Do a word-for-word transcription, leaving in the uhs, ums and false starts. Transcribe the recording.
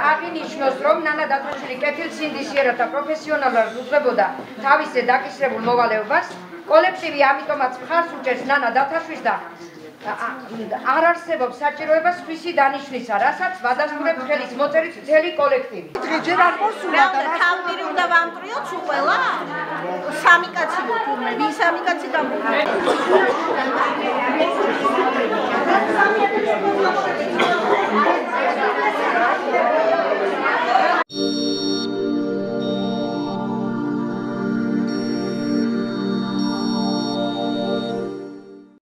აღინიშნოს, რომ ნანა დათაშვილი კეთილსინდისიერად და პროფესიონალურად უძღვებოდა თავის დაკისრებულ მოვალეობას. კოლექტივი ამიტომაც მხარს უჭერს ნანა დათაშვილს და არ არსებობს საჭიროება სხვისი დანიშვნისა, რასაც ვადასტურებთ ხელის მოწერით მთელი კოლექტივი. დღეჯერ არ მოსულა და თავმირი უნდა ვამტრიოთ სულ ყველა? სამი კაცი ვიქურმე, ვის სამი კაცი გამოვიდა?